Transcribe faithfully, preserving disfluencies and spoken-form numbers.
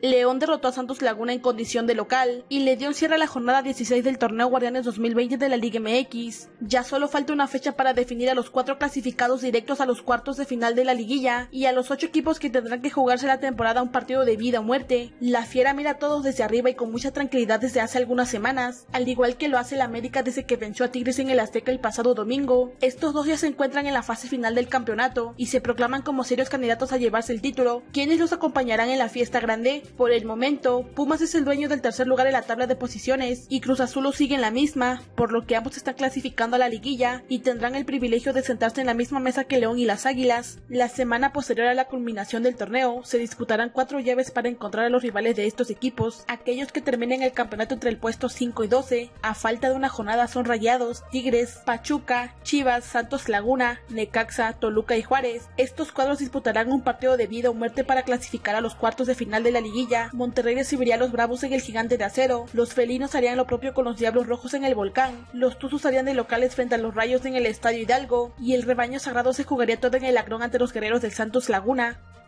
León derrotó a Santos Laguna en condición de local y le dio el cierre a la jornada dieciséis del torneo Guardianes dos mil veinte de la Liga M X. Ya solo falta una fecha para definir a los cuatro clasificados directos a los cuartos de final de la liguilla y a los ocho equipos que tendrán que jugarse la temporada un partido de vida o muerte. La Fiera mira a todos desde arriba y con mucha tranquilidad desde hace algunas semanas, al igual que lo hace el América desde que venció a Tigres en el Azteca el pasado domingo. Estos dos ya se encuentran en la fase final del campeonato y se proclaman como serios candidatos a llevarse el título. ¿Quiénes los acompañarán en la fiesta grande? Por el momento, Pumas es el dueño del tercer lugar en la tabla de posiciones y Cruz Azul lo sigue en la misma, por lo que ambos están clasificando a la liguilla y tendrán el privilegio de sentarse en la misma mesa que León y las Águilas. La semana posterior a la culminación del torneo, se disputarán cuatro llaves para encontrar a los rivales de estos equipos. Aquellos que terminen el campeonato entre el puesto cinco y doce, a falta de una jornada, son Rayados, Tigres, Pachuca, Chivas, Santos Laguna, Necaxa, Toluca y Juárez. Estos cuadros disputarán un partido de vida o muerte para clasificar a los cuartos de final de la liguilla. Monterrey recibiría a los Bravos en el Gigante de Acero, los felinos harían lo propio con los Diablos Rojos en el Volcán, los Tuzos harían de locales frente a los Rayos en el Estadio Hidalgo y el rebaño sagrado se jugaría todo en el Agrón ante los Guerreros del Santos Laguna.